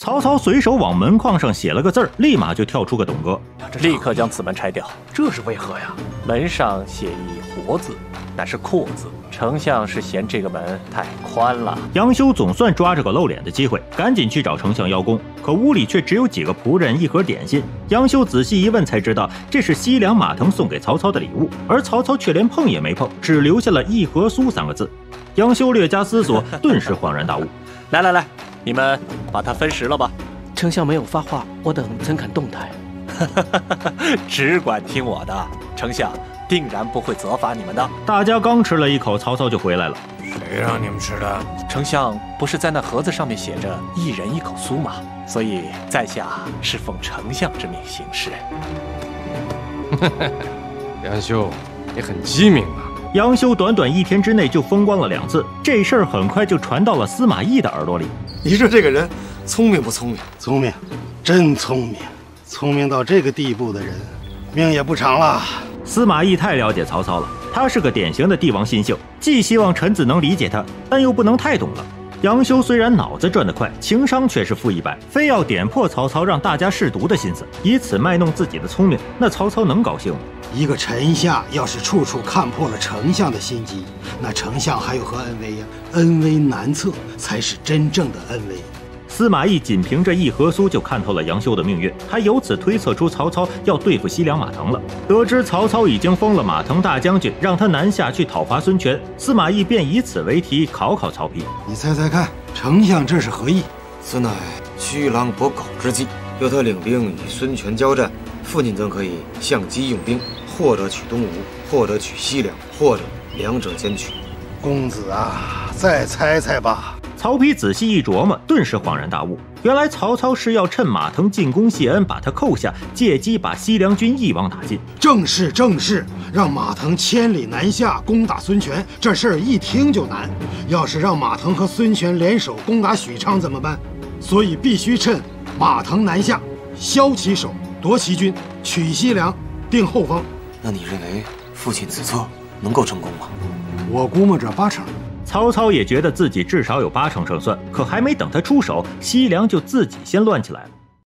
曹操随手往门框上写了个字儿，立马就跳出个董哥， 立刻将此门拆掉。 这是为何呀？ 门上写一活字，乃是阔字。丞相是嫌这个门太宽了。 杨修总算抓着个露脸的机会，赶紧去找丞相邀功。可屋里却只有几个仆人，一盒点心。杨修仔细一问，才知道这是西凉马腾送给曹操的礼物，而曹操却连碰也没碰，只留下了一盒酥3个字。杨修略加思索，顿时恍然大悟。 来，你们把它分食了吧。 丞相没有发话，我等怎敢动弹？ 只管听我的，丞相定然不会责罚你们的。 大家刚吃了一口，曹操就回来了。 谁让你们吃的？ 丞相不是在那盒子上面写着一人一口酥吗？所以在下是奉丞相之命行事。 杨修，你很机明啊。 杨修短短1天之内就风光了2次，这事儿很快就传到了司马懿的耳朵里。 你说这个人聪明不聪明？ 聪明，真聪明。聪明到这个地步的人，命也不长了。 司马懿太了解曹操了，他是个典型的帝王新秀，既希望臣子能理解他，但又不能太懂了。杨修虽然脑子转得快，情商却是负100，非要点破曹操让大家试毒的心思，以此卖弄自己的聪明，那曹操能高兴吗？ 一个臣下要是处处看破了丞相的心机，那丞相还有何恩威呀？恩威难测才是真正的恩威。 司马懿仅凭着一盒酥就看透了杨修的命运，还由此推测出曹操要对付西凉马腾了。得知曹操已经封了马腾大将军，让他南下去讨伐孙权，司马懿便以此为题考考曹丕。 你猜猜看，丞相这是何意？ 此乃虚狼搏狗之计，由他领兵与孙权交战，父亲则可以相机用兵，或者取东吴，或者取西凉，或者两者兼取。 公子啊，再猜猜吧。 曹丕仔细一琢磨，顿时恍然大悟，原来曹操是要趁马腾进攻谢恩，把他扣下，借机把西凉军一网打尽。 正是，让马腾千里南下攻打孙权，这事儿一听就难。要是让马腾和孙权联手攻打许昌怎么办？所以必须趁马腾南下，削其首，夺其军，取西凉，定后方。 那你认为父亲此策能够成功吗？ 我估摸着80%。 曹操也觉得自己至少有80%胜算，可还没等他出手，西凉就自己先乱起来了。